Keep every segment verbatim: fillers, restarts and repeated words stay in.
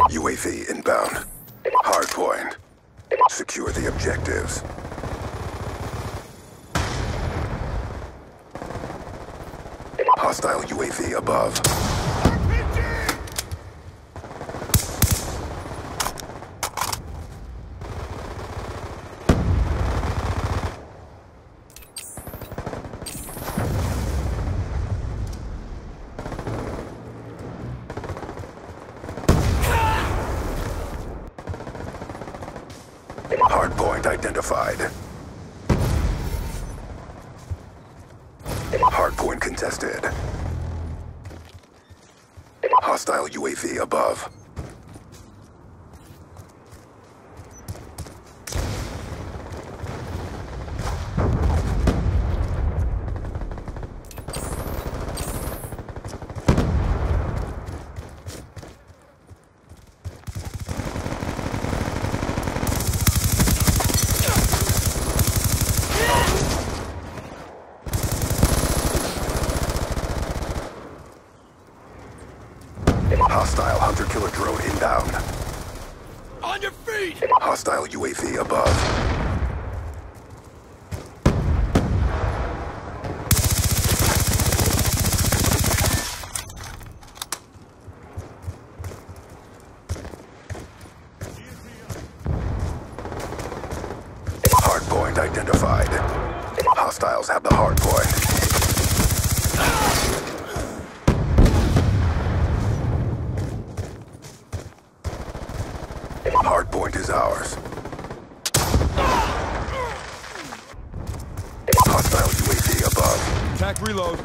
U A V inbound. Hardpoint. Secure the objectives. Hostile U A V above. Hardpoint identified. Hardpoint contested. Hostile U A V above. Hostile hunter-killer drone inbound. On your feet! Hostile U A V above. Hardpoint identified. Hostiles have the hardpoint. Hardpoint is ours. Hostile U A V above. Attack reload.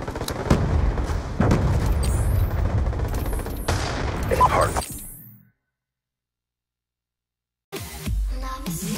Hard.